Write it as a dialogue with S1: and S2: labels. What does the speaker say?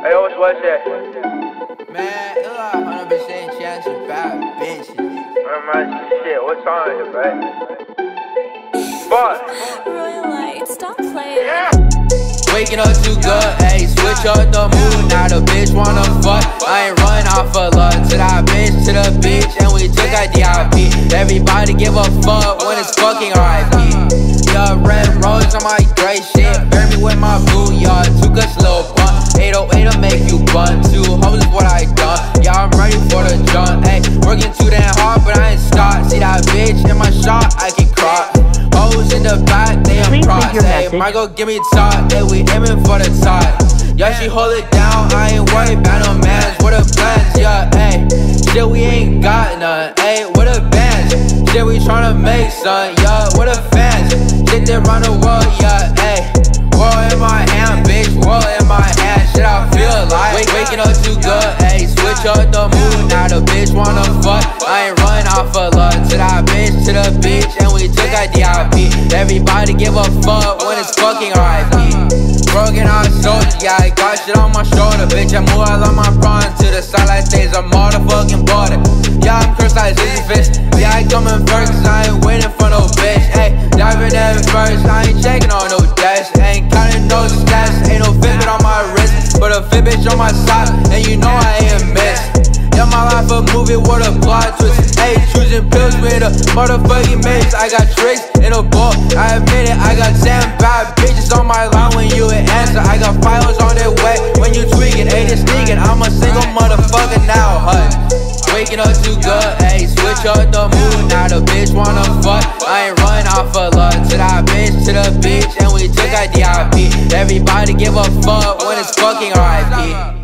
S1: Hey, what's that?
S2: Man, it like 100% chance of bad bitches.
S1: Shit, what song is it, bro? Fuck.
S3: Royalightt, stop playing.
S1: Yeah.
S2: Waking up too good, ayy, switch up the mood. Now the bitch wanna fuck. I ain't run off for luck. To that bitch, to the beach, and we took a DIP. Everybody give a fuck when it's fucking RIP. Yeah, red rose on my gray shit. Burn me with my boo, y'all. Took us little blunt. 808 to make you bun. 2 hoes is what I done. Yeah, I'm ready for the jump. Ayy, working too damn hard, but I ain't stopped. See that bitch in my shot, I can crop. Hoes in the back, they in props. Ayy, Michael, give me top. Ayy, we aiming for the top. Yeah, she hold it down. I ain't worried about no mans. What a plans, yeah, ayy. Shit, we ain't got none. Ayy, what a bands. Shit, we tryna make some. Yeah, what a fans. Shit, that run the world, yeah, ayy. World in my hand, bitch. World in my hand. Shit, I feel like waking up too good. Ayy, switch up the mood. Now the bitch wanna fuck. I ain't run off for luck. To that bitch, to the beach, and we took a DIP. Everybody give a fuck when it's fucking RIP. Broken out soldier, yeah, I got shit on my shoulder. Bitch, I move all of my prawns to the side like stays a motherfucking border. Yeah, I'm cursed like Sisyphus. Yeah, I coming first, cause I ain't waiting for no bitch. Ayy, diving in first, I ain't checking on no dash. Ain't counting no stats, ain't no Fitbit on my wrist, but a Fitbit on my side, and you know I ain't miss. Yeah, my life a movie with a plot twist. Ayy, choosing pills with a motherfucking mix. I got tricks in a book, I admit it. I got 10 bad bitches on my line when you ain't answer. I got files on their way when you tweaking. Ayy, it's sneaking. I'm a single motherfucker now, Waking up too good, ayy, switch up the mood. Now the bitch wanna fuck. I ain't run off for luck. To that bitch, to the beach, and we took a DIP. Everybody give a fuck when it's fucking RIP.